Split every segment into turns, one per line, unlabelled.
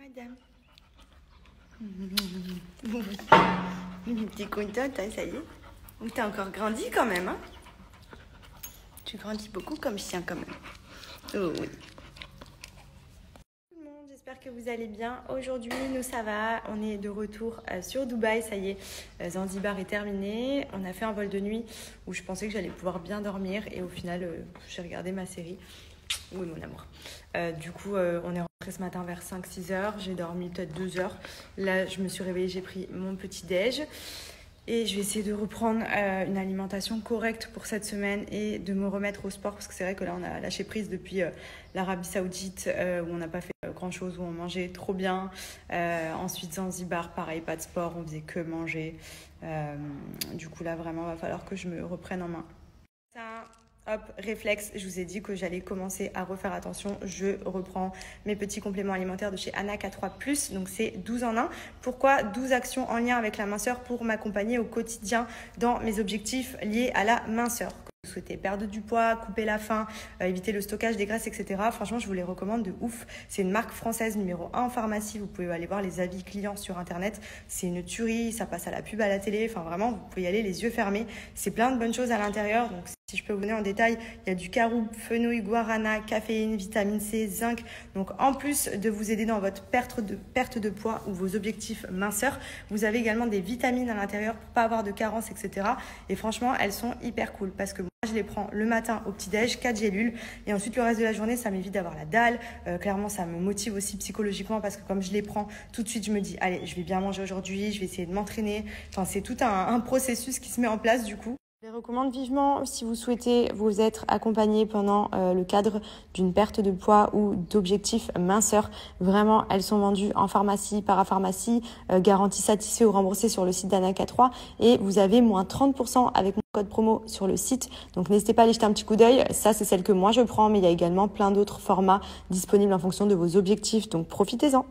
madame. T'es contente, hein, ça y est. Donc t'as encore grandi quand même, hein. Tu grandis beaucoup comme chien quand même. Oh oui. Tout le monde, j'espère que vous allez bien. Aujourd'hui, nous ça va. On est de retour sur Dubaï, ça y est. Zanzibar est terminé. On a fait un vol de nuit où je pensais que j'allais pouvoir bien dormir. Et au final, j'ai regardé ma série. Oui, mon amour. Du coup, on est rentré ce matin vers 5-6 heures. J'ai dormi peut-être 2 heures. Là, je me suis réveillée, j'ai pris mon petit déj. Et je vais essayer de reprendre une alimentation correcte pour cette semaine et de me remettre au sport. Parce que c'est vrai que là, on a lâché prise depuis l'Arabie Saoudite où on n'a pas fait grand-chose, où on mangeait trop bien. Ensuite, Zanzibar, pareil, pas de sport, on faisait que manger. Du coup, là, vraiment, il va falloir que je me reprenne en main. Ça... Hop, réflexe, je vous ai dit que j'allais commencer à refaire attention. Je reprends mes petits compléments alimentaires de chez Anna K3+, donc c'est 12 en 1. Pourquoi 12 actions en lien avec la minceur pour m'accompagner au quotidien dans mes objectifs liés à la minceur. Vous souhaitez perdre du poids, couper la faim, éviter le stockage des graisses, etc. Franchement, je vous les recommande de ouf. C'est une marque française numéro 1 en pharmacie. Vous pouvez aller voir les avis clients sur Internet. C'est une tuerie, ça passe à la pub à la télé. Enfin, vraiment, vous pouvez y aller les yeux fermés. C'est plein de bonnes choses à l'intérieur. Donc, si je peux vous donner en détail, il y a du caroube, fenouil, guarana, caféine, vitamine C, zinc. Donc, en plus de vous aider dans votre perte de poids ou vos objectifs minceurs, vous avez également des vitamines à l'intérieur pour pas avoir de carence, etc. Et franchement, elles sont hyper cool parce que je les prends le matin au petit-déj, 4 gélules. Et ensuite, le reste de la journée, ça m'évite d'avoir la dalle. Clairement, ça me motive aussi psychologiquement parce que comme je les prends, tout de suite, je me dis, allez, je vais bien manger aujourd'hui, je vais essayer de m'entraîner. Enfin, c'est tout un processus qui se met en place du coup. Je les recommande vivement si vous souhaitez vous être accompagné pendant le cadre d'une perte de poids ou d'objectifs minceurs. Vraiment, elles sont vendues en pharmacie, parapharmacie, garantie satisfait ou remboursée sur le site d'Anna K3 et vous avez moins 30% avec mon code promo sur le site. Donc n'hésitez pas à aller jeter un petit coup d'œil. Ça, c'est celle que moi je prends, mais il y a également plein d'autres formats disponibles en fonction de vos objectifs. Donc profitez-en.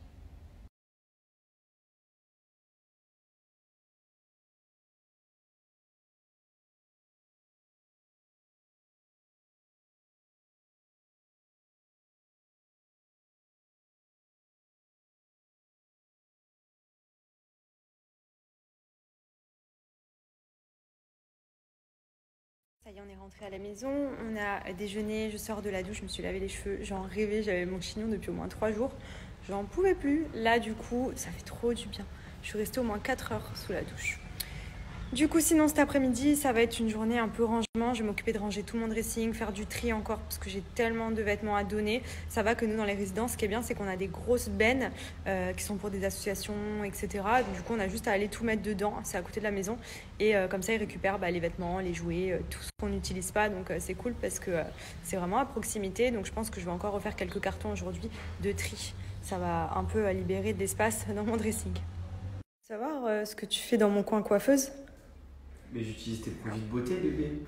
Ça y est, on est rentré à la maison, on a déjeuné, je sors de la douche, je me suis lavé les cheveux, j'en rêvais, j'avais mon chignon depuis au moins 3 jours, j'en pouvais plus. Là du coup, ça fait trop du bien. Je suis restée au moins 4 heures sous la douche. Du coup, sinon cet après-midi, ça va être une journée un peu rangement. Je vais m'occuper de ranger tout mon dressing, faire du tri encore parce que j'ai tellement de vêtements à donner. Ça va que nous, dans les résidences, ce qui est bien, c'est qu'on a des grosses bennes qui sont pour des associations, etc. Donc, du coup, on a juste à aller tout mettre dedans. C'est à côté de la maison. Et comme ça, ils récupèrent les vêtements, les jouets, tout ce qu'on n'utilise pas. Donc, c'est cool parce que c'est vraiment à proximité. Donc, je pense que je vais encore refaire quelques cartons aujourd'hui de tri. Ça va un peu libérer de l'espace dans mon dressing. Savoir ce que tu fais dans mon coin coiffeuse?
Mais j'utilise tes produits de beauté, bébé.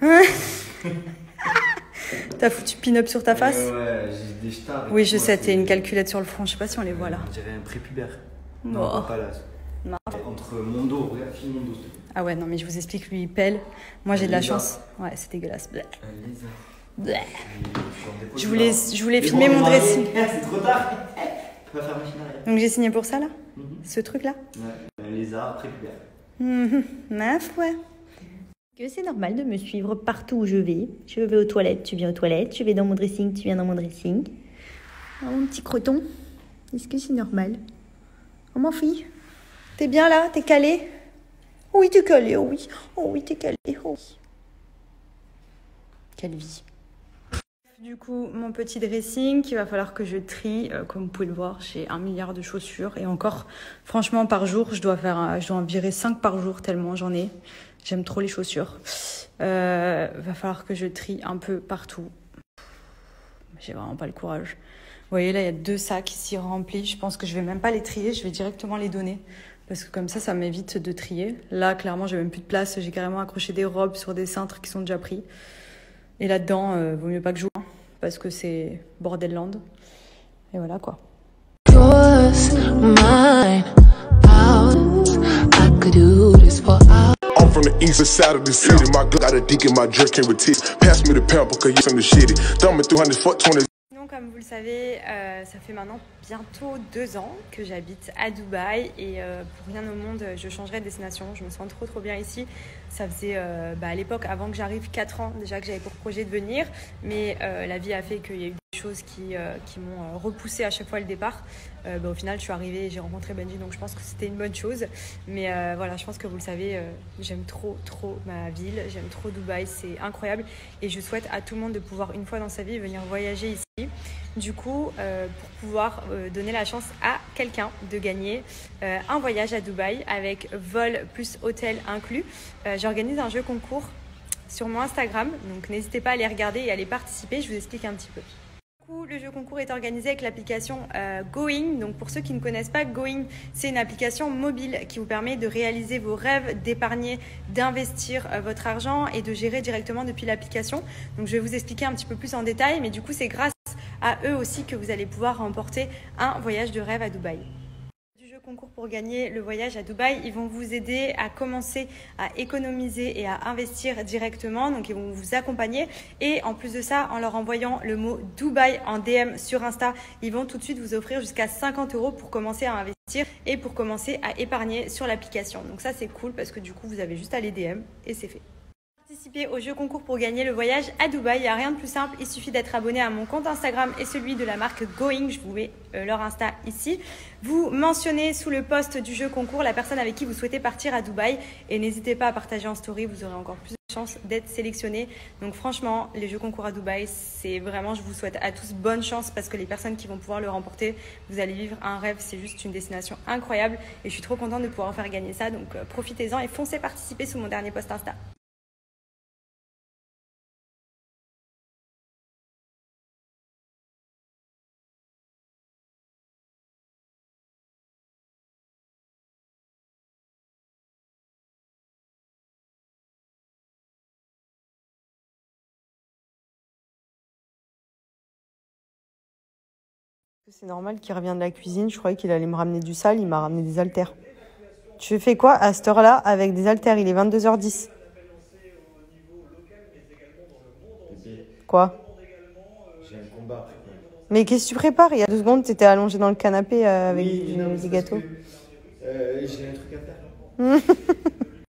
T'as foutu pin-up sur ta face?
Ouais, j'ai des stars.
Oui, je sais, t'as une calculette sur le front. Je sais pas si on les voit là.
On dirait un prépubère.
Oh.
Non, pas là.
Non.
Entre mon dos, regarde, file mon dos.
Ah ouais, non, mais je vous explique, lui, il pèle. Moi, j'ai de la chance. Ouais, c'est dégueulasse. Bleh.
Un lézard.
Bleh. Je
Je
voulais filmer mon dressing.
C'est trop tard. Tu vas faire machine arrière.
Donc, j'ai signé pour ça, là? Ce truc-là?
Ouais, un lézard, prépubère.
Ma foi. Que c'est normal de me suivre partout où je vais. Je vais aux toilettes, tu viens aux toilettes. Je vais dans mon dressing, tu viens dans mon dressing. Oh, mon petit croton. Est-ce que c'est normal? Oh, mon fille. T'es bien là? T'es calé? Oui, t'es calé, oh oui. Oh oui, t'es calé, oh oui. Quelle vie. Du coup, mon petit dressing qu'il va falloir que je trie. Comme vous pouvez le voir, j'ai 1 milliard de chaussures. Et encore, franchement, par jour, je dois en virer 5 par jour tellement j'en ai. J'aime trop les chaussures. Va falloir que je trie un peu partout. J'ai vraiment pas le courage. Vous voyez, là, il y a 2 sacs ici remplis. Je pense que je vais même pas les trier. Je vais directement les donner. Parce que comme ça m'évite de trier. Là, clairement, j'ai même plus de place. J'ai carrément accroché des robes sur des cintres qui sont déjà pris. Et là-dedans, vaut mieux pas que je joue. Parce que c'est Bordelland. Et voilà, quoi.
I'm from the east side of the city. My got a dick in my jerkin with tits. Pass me the pamper, cause you from the shitty. Thumbing 300 fuck 20.
comme vous le savez, ça fait maintenant bientôt 2 ans que j'habite à Dubaï et pour rien au monde, je changerais de destination. Je me sens trop bien ici. Ça faisait à l'époque, avant que j'arrive, 4 ans déjà que j'avais pour projet de venir. Mais la vie a fait qu'il y a eu des choses qui m'ont repoussé à chaque fois le départ. Au final, je suis arrivée et j'ai rencontré Benji, donc je pense que c'était une bonne chose. Mais voilà, je pense que vous le savez, j'aime trop ma ville, j'aime trop Dubaï, c'est incroyable. Et je souhaite à tout le monde de pouvoir une fois dans sa vie venir voyager ici. Du coup, pour pouvoir donner la chance à quelqu'un de gagner un voyage à Dubaï avec vol plus hôtel inclus, j'organise un jeu concours sur mon Instagram. Donc n'hésitez pas à aller regarder et à aller participer, je vous explique un petit peu. Le jeu concours est organisé avec l'application Going. Donc pour ceux qui ne connaissent pas, Going, c'est une application mobile qui vous permet de réaliser vos rêves, d'épargner, d'investir votre argent et de gérer directement depuis l'application. Donc je vais vous expliquer un petit peu plus en détail, mais du coup c'est grâce à eux aussi que vous allez pouvoir remporter un voyage de rêve à Dubaï. Concours pour gagner le voyage à Dubaï, ils vont vous aider à commencer à économiser et à investir directement, donc ils vont vous accompagner et en plus de ça, en leur envoyant le mot Dubaï en DM sur Insta, ils vont tout de suite vous offrir jusqu'à 50 € pour commencer à investir et pour commencer à épargner sur l'application. Donc ça c'est cool parce que du coup vous avez juste à les DM et c'est fait. Participer au jeu concours pour gagner le voyage à Dubaï, il n'y a rien de plus simple, il suffit d'être abonné à mon compte Instagram et celui de la marque Going, je vous mets leur Insta ici. Vous mentionnez sous le post du jeu concours la personne avec qui vous souhaitez partir à Dubaï et n'hésitez pas à partager en story, vous aurez encore plus de chances d'être sélectionné. Donc franchement, les jeux concours à Dubaï, c'est vraiment, je vous souhaite à tous bonne chance parce que les personnes qui vont pouvoir le remporter, vous allez vivre un rêve, c'est juste une destination incroyable et je suis trop contente de pouvoir faire gagner ça, donc profitez-en et foncez participer sous mon dernier post Insta.
C'est normal qu'il revienne de la cuisine. Je croyais qu'il allait me ramener du sale. Il m'a ramené des haltères. Tu fais quoi à cette heure-là avec des haltères? Il est 22h10.
Bébé,
Quoi?
j'ai un combat.
Mais qu'est-ce que tu prépares? Il y a 2 secondes, tu étais allongé dans le canapé avec
Oui, non, mais
des
c'est parce
gâteaux.
que, j'ai un truc à faire.